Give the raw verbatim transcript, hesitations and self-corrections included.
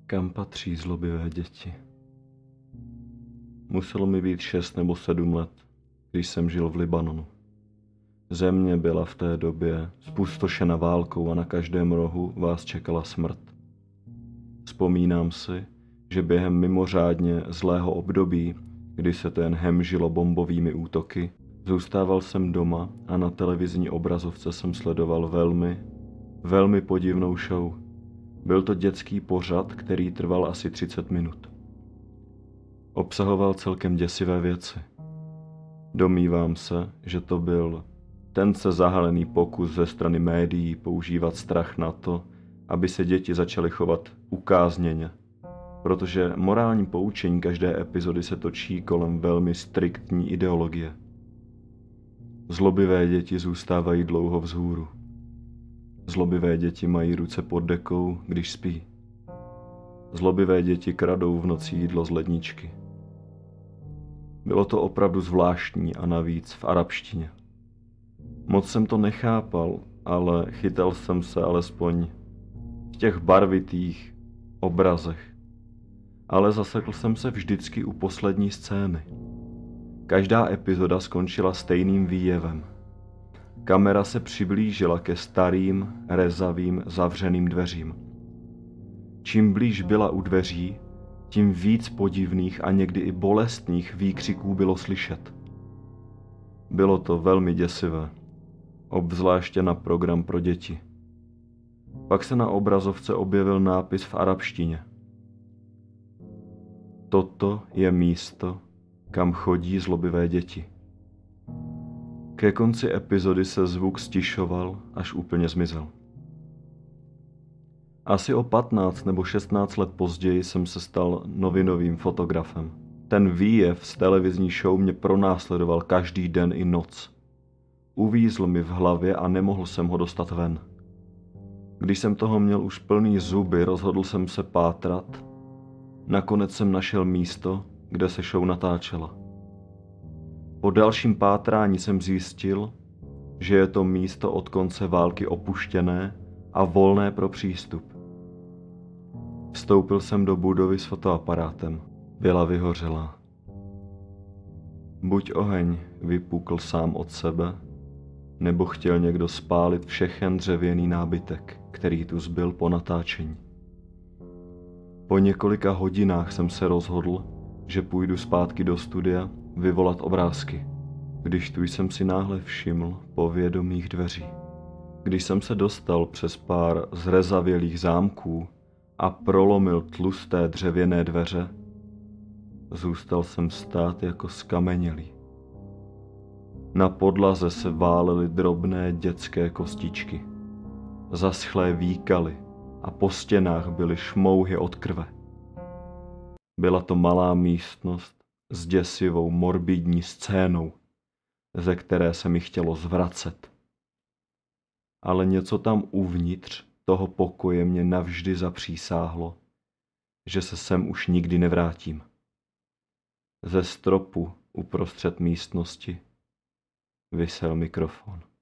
Kam patří zlobivé děti? Muselo mi být šest nebo sedm let, když jsem žil v Libanonu. Země byla v té době zpustošena válkou a na každém rohu vás čekala smrt. Vzpomínám si, že během mimořádně zlého období, kdy se ten hemžilo bombovými útoky, zůstával jsem doma a na televizní obrazovce jsem sledoval velmi, velmi podivnou show. Byl to dětský pořad, který trval asi třicet minut. Obsahoval celkem děsivé věci. Domnívám se, že to byl tence zahalený pokus ze strany médií používat strach na to, aby se děti začaly chovat ukázněně, protože morální poučení každé epizody se točí kolem velmi striktní ideologie. Zlobivé děti zůstávají dlouho vzhůru. Zlobivé děti mají ruce pod dekou, když spí. Zlobivé děti kradou v noci jídlo z ledničky. Bylo to opravdu zvláštní a navíc v arabštině. Moc jsem to nechápal, ale chytal jsem se alespoň v těch barvitých obrazech. Ale zasekl jsem se vždycky u poslední scény. Každá epizoda skončila stejným výjevem. Kamera se přiblížila ke starým, rezavým, zavřeným dveřím. Čím blíž byla u dveří, tím víc podivných a někdy i bolestných výkřiků bylo slyšet. Bylo to velmi děsivé, obzvláště na program pro děti. Pak se na obrazovce objevil nápis v arabštině. Toto je místo, kam chodí zlobivé děti. Ke konci epizody se zvuk stišoval, až úplně zmizel. Asi o patnáct nebo šestnáct let později jsem se stal novinovým fotografem. Ten výjev z televizní show mě pronásledoval každý den i noc. Uvízl mi v hlavě a nemohl jsem ho dostat ven. Když jsem toho měl už plný zuby, rozhodl jsem se pátrat. Nakonec jsem našel místo, kde se show natáčela. Po dalším pátrání jsem zjistil, že je to místo od konce války opuštěné a volné pro přístup. Vstoupil jsem do budovy s fotoaparátem. Byla vyhořelá. Buď oheň vypukl sám od sebe, nebo chtěl někdo spálit všechen dřevěný nábytek, který tu zbyl po natáčení. Po několika hodinách jsem se rozhodl, že půjdu zpátky do studia vyvolat obrázky, když tu jsem si náhle všiml povědomých dveří. Když jsem se dostal přes pár zrezavělých zámků a prolomil tlusté dřevěné dveře, zůstal jsem stát jako skamenělý. Na podlaze se válely drobné dětské kostičky. Zaschlé výkaly a po stěnách byly šmouhy od krve. Byla to malá místnost s děsivou morbidní scénou, ze které se mi chtělo zvracet. Ale něco tam uvnitř toho pokoje mě navždy zapřísáhlo, že se sem už nikdy nevrátím. Ze stropu uprostřed místnosti visel mikrofon.